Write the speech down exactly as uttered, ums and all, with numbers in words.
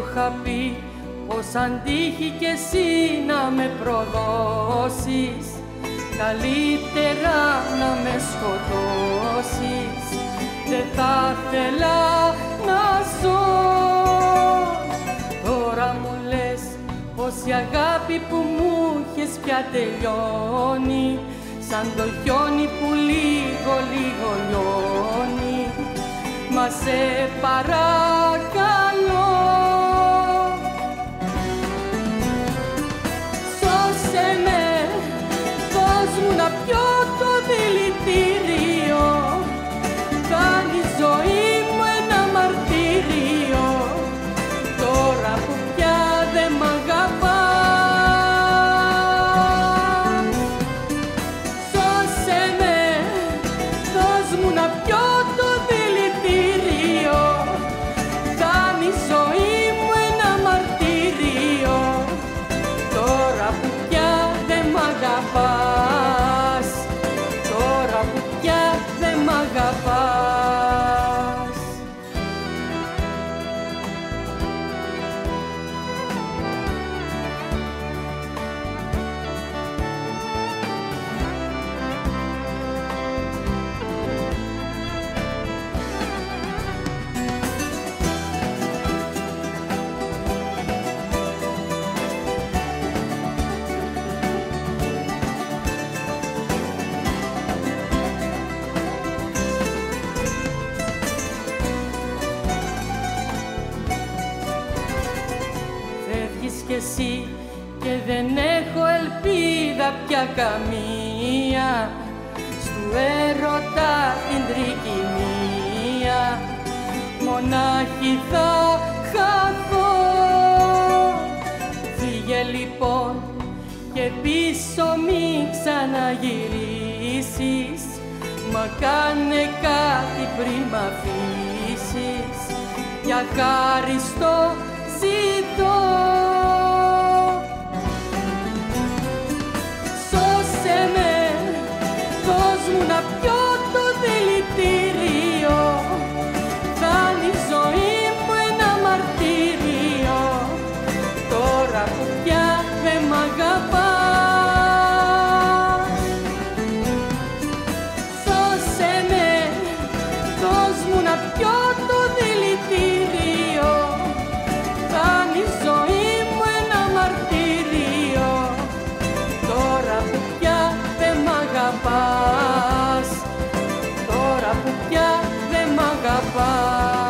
είχα πει πως αν τύχει κι εσύ να με προδώσεις, καλύτερα να με σκοτώσεις. Δεν θα θέλα να ζω. Τώρα μου λες πως η αγάπη που μου είχες πια τελειώνει, σαν το χιόνι που λίγο λίγο λιώνει. Μα σε παρακαλώ, σώσε με, δώσ' μου να πιω το δηλητήριο. Κάνει η ζωή μου ένα μαρτύριο, τώρα που πια δεν μ' αγαπάς. Σώσε με, δώσ' μου να πιω το δηλητήριο. Κάνει η ζωή μου ένα μαρτύριο, τώρα που πια δεν μ' αγαπάς. Τώρα που πια δεν μ' αγαπάς. Κι εσύ και δεν έχω ελπίδα πια καμία, στου έρωτα την τρικυμία. Μονάχη θα χαθώ. Φύγε λοιπόν και πίσω μη ξαναγυρίσεις, μα κάνε κάτι πριν μ' αφήσεις. Για χάριστο ζητώ. Σώσε με, δώσ' μου να πιω το δηλητήριο. Κάνει η ζωή μου ένα μαρτύριο, τώρα που πια δεν μ' αγαπάς. Σώσε με, δώσ' μου να πιω το δηλητήριο. Κάνει η ζωή μου ένα μαρτύριο, τώρα που πια δεν μ' αγαπάς. Τώρα που πια δεν μ' αγαπάς.